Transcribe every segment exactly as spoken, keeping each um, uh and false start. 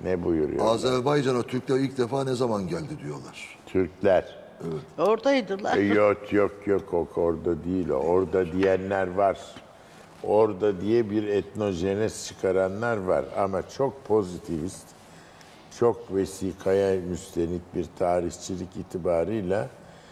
Ne buyuruyor? Azerbaycan'a Türkler ilk defa ne zaman geldi diyorlar. Türkler. Evet. Oradaydılar. E, yok yok yok o orada değil. O. Orada diyenler var. Orada diye bir etnojenez çıkaranlar var. Ama çok pozitivist, çok vesikaya müstenit bir tarihçilik itibarıyla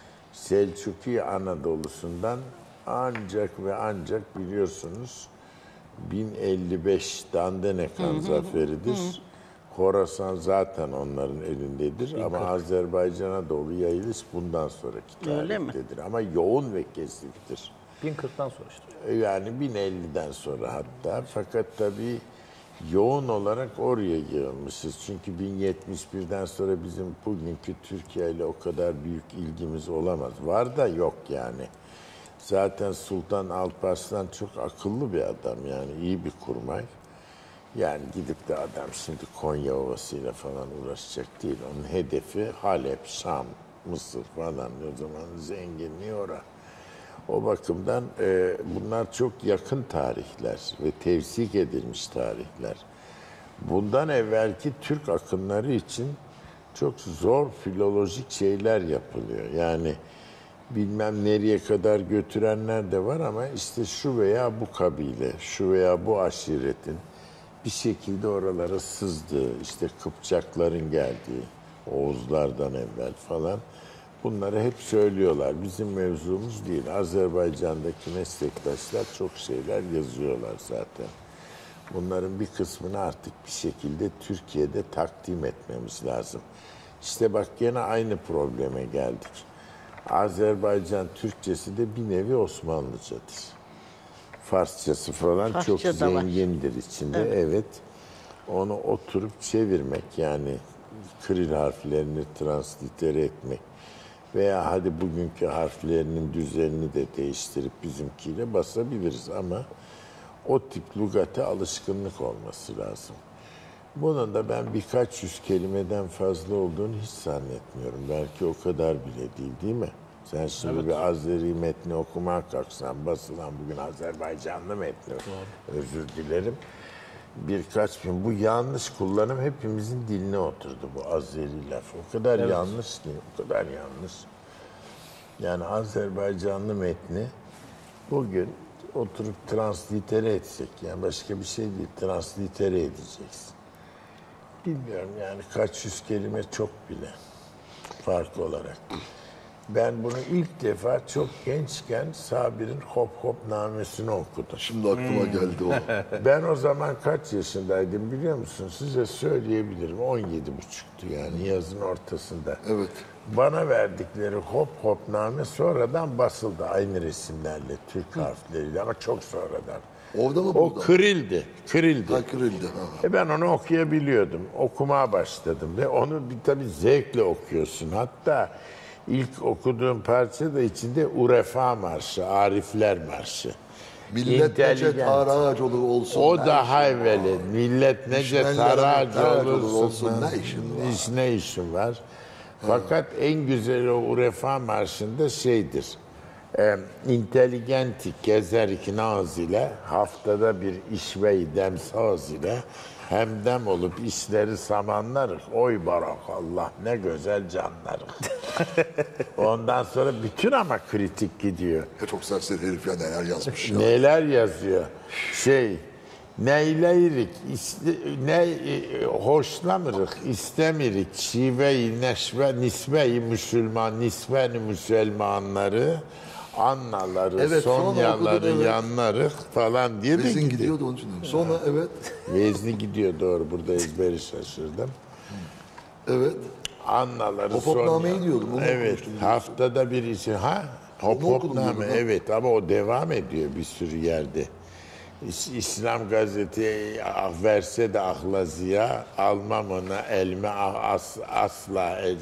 Selçuki Anadolu'sundan ancak ve ancak biliyorsunuz bin elli beş Dandenekan zaferidir. Hı hı. Horasan zaten onların elindedir ama Azerbaycan'a doğru yayılış bundan sonraki tarihtedir. Ama yoğun ve kesiftir. bin kırktan sonra işte. Yani bin elliden sonra hatta. Fakat tabii yoğun olarak oraya yığılmışız. Çünkü bin yetmiş birden sonra bizim bugünkü Türkiye ile o kadar büyük ilgimiz olamaz. Var da yok yani. Zaten Sultan Alparslan çok akıllı bir adam yani iyi bir kurmay. Yani gidip de adam şimdi Konya Ovası'yla falan uğraşacak değil. Onun hedefi Halep, Şam, Mısır falan. O zaman zenginliği ora. O bakımdan e, bunlar çok yakın tarihler ve tevsik edilmiş tarihler. Bundan evvelki Türk akınları için çok zor filolojik şeyler yapılıyor. Yani bilmem nereye kadar götürenler de var ama işte şu veya bu kabile, şu veya bu aşiretin bir şekilde oralara sızdığı, işte Kıpçakların geldiği, Oğuzlardan evvel falan bunları hep söylüyorlar. Bizim mevzumuz değil. Azerbaycan'daki meslektaşlar çok şeyler yazıyorlar zaten. Bunların bir kısmını artık bir şekilde Türkiye'de takdim etmemiz lazım. İşte bak gene aynı probleme geldik. Azerbaycan Türkçesi de bir nevi Osmanlıcadır. Farsçası falan Farsça çok zengindir var. içinde. Evet. evet. Onu oturup çevirmek yani Kiril harflerini translitere etmek veya hadi bugünkü harflerinin düzenini de değiştirip bizimkiyle basabiliriz ama o tip lügate alışkınlık olması lazım. Bunun da ben birkaç yüz kelimeden fazla olduğunu hiç zannetmiyorum. Belki o kadar bile değil değil mi? Sen şimdi evet. bir Azeri metni okumaya kalksan, basılan bugün Azerbaycanlı metni, Doğru. özür dilerim. Birkaç bin, bu yanlış kullanım hepimizin diline oturdu bu Azeri laf. O kadar evet. yanlış ki, o kadar yanlış. Yani Azerbaycanlı metni bugün oturup translitere etsek, yani başka bir şey değil, translitere edeceksin. Bilmiyorum yani kaç yüz kelime çok bile fark olarak. Ben bunu ilk defa çok gençken Sabir'in Hop Hop namesini okudum. Şimdi aklıma hmm. geldi o. Ben o zaman kaç yaşındaydım biliyor musun? Size söyleyebilirim. on yedi buçuktu yani yazın ortasında. Evet. Bana verdikleri Hop Hop name sonradan basıldı aynı resimlerle, Türk Hı. harfleriyle ama çok sonradan. Orada mı o burada? kırıldı, kırıldı. Ha, kırıldı. Ha. E ben onu okuyabiliyordum. Okumaya başladım ve onu bir tabii zevkle okuyorsun. Hatta ilk okuduğum parça da içinde Urefa Marşı, Arifler Marşı. Millet nece tarac olur olsun. O daha evveli. Millet nece tarac olursun. olsun. Ne işin var? Hiç ne işin var? Fakat en güzeli o Urefa Marşı'nda şeydir. E, intelligenti gezerik naz ile haftada bir işvey demsaz ile hemdem olup işleri samanlarık. Oy barakallah ne güzel canlarık. Ondan sonra bütün ama kritik gidiyor. Ya çok serseri herif ya neler yazmış ya. Neler yazıyor. Şey neyleyrik, ne hoşlanırık, istemirik, şive-i neşve, nisve-i Müslüman, nisve-i Müslümanları, annaları, evet, sonyaları, evet. yanları falan diye de Vezin gidiyor. gidiyordu onun için. Sonra ha. evet. Vezni gidiyor doğru, burada ezberi şaşırdım. Evet. Annaları, Hop Hopname'yi diyordum. Evet, haftada bir için. Ha? Hop Hopname, evet ama o devam ediyor bir sürü yerde. İslam gazete verse de ahlaziya, almam ona elime as, asla el,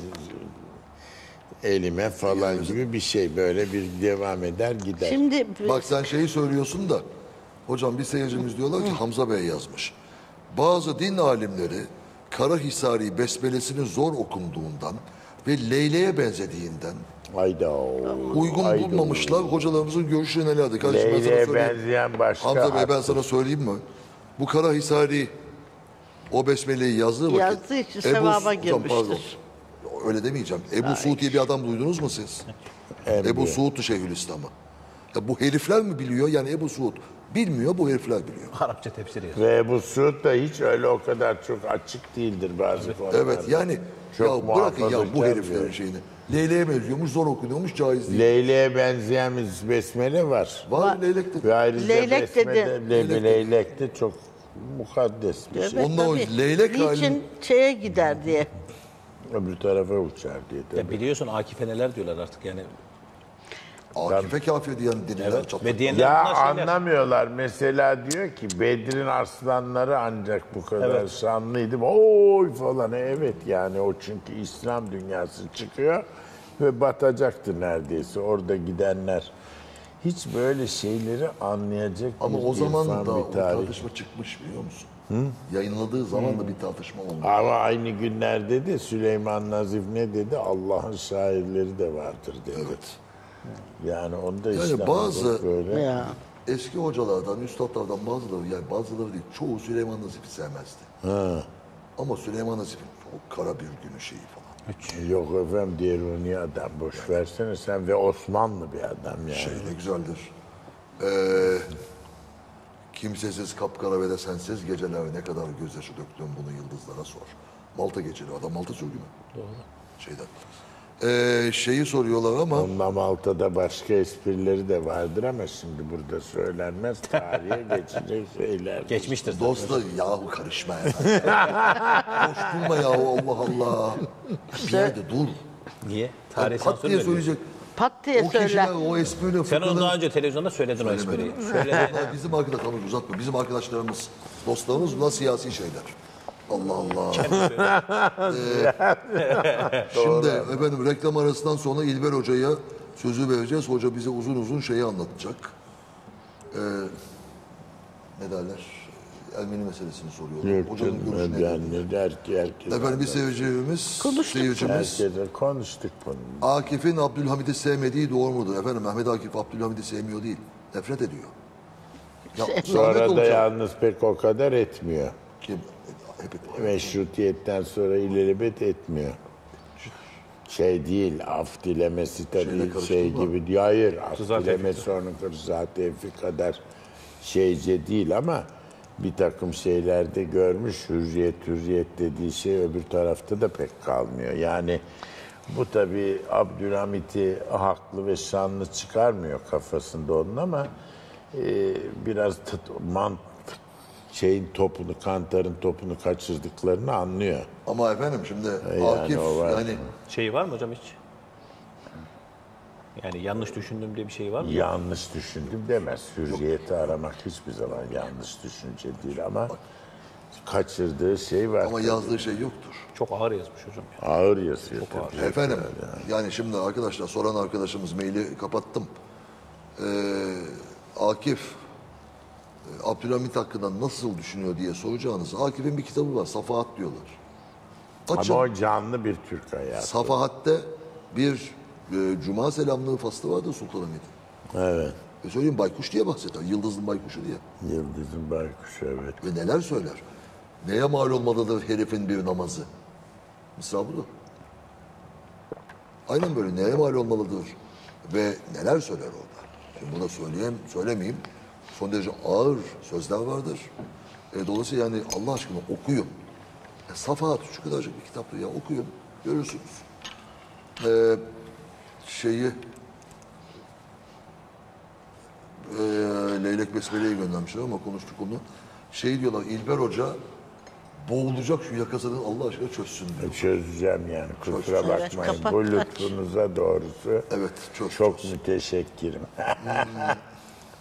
elime falan yani, gibi bir şey. Böyle bir devam eder gider. Şimdi bak sen şeyi söylüyorsun da hocam bir seyircimiz diyorlar ki Hamza Bey yazmış. Bazı din alimleri Karahisari besmelesinin zor okunduğundan ve Leyle'ye benzediğinden Hayda. uygun Hayda. bulmamışlar. Hocalarımızın görüşleri nelerdi? Leyle'ye benzeyen başka. Hamza Bey ben sana söyleyeyim mi? Bu Karahisari O besmeleyi yazdığı vakit... Yazdığı için sevaba girmiştir. Öyle demeyeceğim. Ebu Suud diye bir adam duydunuz mu siz? Ebu Suud'du Şeyhülislam'ı. Ya bu herifler mi biliyor? Yani Ebu Suud bilmiyor, bu herifler biliyor. Arapça tefsiri yazıyor. Ve bu Suud da hiç öyle o kadar çok açık değildir bazı konularda. Evet yani Çok ya bırakın ya bu muhafazakar heriflerin bir- şeyini. Leyleğe benziyormuş, zor okunuyormuş, caiz değil. Leyleğe benzeyen bir besmele var. Var leylek de. Ve ayrıca Leylek besmele, dedi. leylek, leylek de çok mukaddes bir şey. Evet, Onunla o tabii. leylek Niçin halini- şeye gider diye. Öbür tarafa uçar diye. Ya tabii. biliyorsun Akif'e neler diyorlar artık yani. Akife kafir diyen diniler Evet. çatlak. Ve diyenler Ya bunlar şeyler. anlamıyorlar. Mesela diyor ki Bedir'in arslanları ancak bu kadar Evet. şanlıydı. Oy falan. Evet yani o çünkü İslam dünyası çıkıyor ve batacaktı neredeyse orada gidenler. Hiç böyle şeyleri anlayacak Ama bir o zaman irfan, da bir o tarih. tartışma çıkmış biliyor musun? Yayınladığı zaman da bir tartışma olmuş. Ama aynı günlerde de Süleyman Nazif ne dedi? Allah'ın şairleri de vardır dedi. Evet. Yani onda Yani İslam'da bazı- böyle. Ya. Eski hocalardan, üstadlardan bazıları yani bazıları değil çoğu Süleyman Nazif'i sevmezdi. Ama Süleyman Nazif'in o kara bir günü şeyi falan. Yok efendim diğer o niye adam boş versene sen ve Osmanlı bir adam yani. Şey ne güzeldir. Ee, kimsesiz kapkara ve de sensiz geceler ne kadar gözyaşı döktüm bunu yıldızlara sor. Malta geceli adam Malta sürgünü. Doğru. Şeyden. Ee, şeyi soruyorlar ama Onunla Malta'da başka esprileri de vardır ama şimdi burada söylenmez. Tarihe geçecek şeyler. Geçmiştir. zaten. dostlar yahu karışma ya. Koşturma yahu Allah Allah. Bir yerde dur. Niye? Tarih Pat diye sansür veriyor. söyleyecek. Pat diye O söyler. kişiler o espriyle Sen onu fıkraları- daha önce televizyonda söyledin o espriyi. Söyle. Vallahi bizim arkadaş tamam uzatma. Bizim arkadaşlarımız, dostlarımız bunlar siyasi şeyler. Allah Allah. Ee, şimdi efendim reklam arasından sonra İlber Hoca'ya sözü vereceğiz. Hoca bize uzun uzun şeyi anlatacak. Ee, ne derler? Ermeni meselesini soruyorlar. Yok Hocanın canım, görüşü nedir? yani ne der ki herkes. Efendim bir seyircimiz, seyircimiz Herkese konuştuk bunu. Akif'in Abdülhamid'i sevmediği doğru mudur? Efendim Mehmet Akif Abdülhamid'i sevmiyor değil. Nefret ediyor. Ya, zahmet Sonra da olacak. yalnız pek o kadar etmiyor. Kim? Hep, Meşrutiyetten sonra ilelebet etmiyor. Şey değil, af dilemesi Şeyle tabii karıştırma. şey gibi diyor. Hayır, af Rıza dilemesi onun Rıza Tevfik kadar şeyce değil ama bir takım şeylerde görmüş hürriyet hürriyet dediği şey öbür tarafta da pek kalmıyor. Yani bu tabii Abdülhamit'i haklı ve şanlı çıkarmıyor kafasında onun ama e, biraz tıt- mantık şeyin topunu, kantarın topunu kaçırdıklarını anlıyor. ama efendim şimdi yani Akif o var. yani Şeyi var mı hocam hiç? Yani yanlış düşündüm diye bir şey var mı? Yanlış düşündüm demez. Hürriyeti aramak hiçbir zaman yanlış düşünce değil ama kaçırdığı şey var. ama yazdığı şey yoktur. Çok ağır yazmış hocam. Ya. Ağır yazıyor. tabii. Efendim yani şimdi arkadaşlar soran arkadaşımız maili kapattım. Ee, Akif e, Abdülhamit hakkında nasıl düşünüyor diye soracağınız Akif'in bir kitabı var Safahat diyorlar. Açın. Ama o canlı bir Türk hayatı. Safahat'te bir e, Cuma selamlığı faslı vardı Sultanahmet'in. Evet. Ve söyleyeyim baykuş diye bahseder. Yıldızın baykuşu diye. Yıldız'ın baykuşu evet. Ve neler söyler? Neye mal olmalıdır herifin bir namazı? Mısra budur. Aynen böyle neye mal olmalıdır? Ve neler söyler orada? Şimdi bunu söyleyeyim, söylemeyeyim. Son derece ağır sözler vardır. E, dolayısıyla yani Allah aşkına okuyun. E, Safahat şu kadarcık bir kitaptır ya okuyun. Görürsünüz. E, şeyi e, Leylek Besmele'yi göndermişler ama konuştuk onu. Şey diyorlar İlber Hoca boğulacak şu yakasını Allah aşkına çözsün diyor. Çözeceğim yani kusura Evet, bakmayın. kapat, Bu aç. lütfunuza doğrusu Evet çöz. çok müteşekkirim.